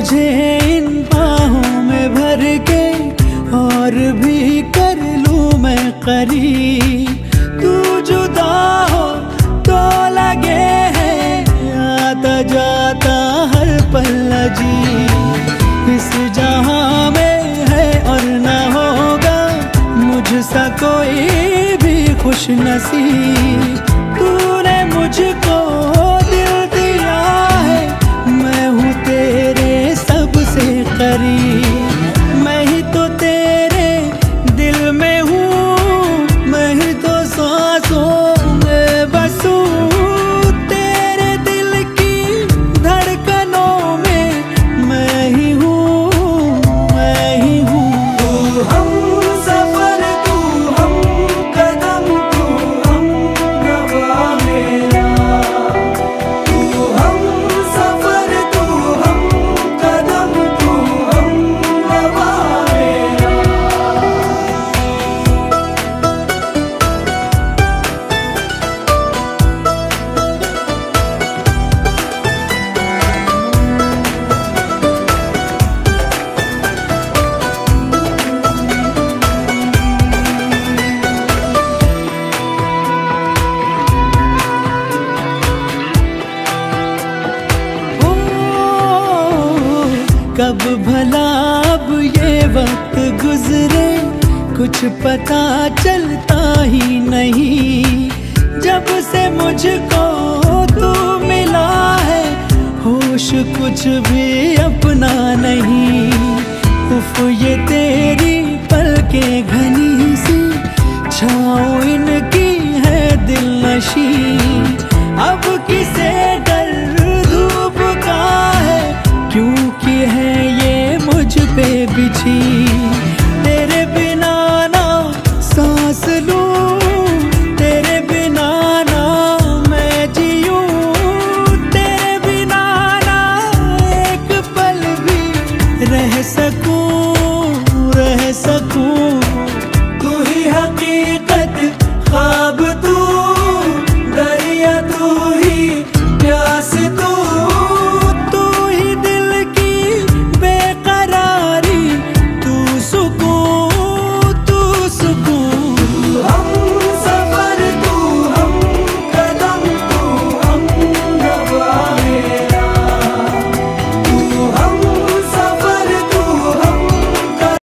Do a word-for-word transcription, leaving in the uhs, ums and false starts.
तुझे इन बाहों में भर के और भी कर लूं मैं करीब। तू जुदा हो तो लगे है आता जाता हर पल अजीब। इस जहां में है और न होगा मुझसा कोई भी खुश नसीब। तूने मुझको दिल दिया है, मैं हूँ तेरे सबसे करीब। मैं ही तो तेरे दिल में हूँ, मैं ही तो सांसों में बसूं। तेरे दिल की धड़कनों में मैं ही हूँ, मैं ही हूँ। तू हम सफर, तू हम कदम, तू हम नवा मेरा। तू हम सफर, तू हम कदम, तू हम नवा मेरा। कब भला अब ये वक्त गुजरे, कुछ पता चलता ही नहीं। जब से मुझको तू मिला है, होश कुछ भी अपना नहीं। उफ ये तेरी पलकें घनी सी, छाँव इनकी है दिल नशी।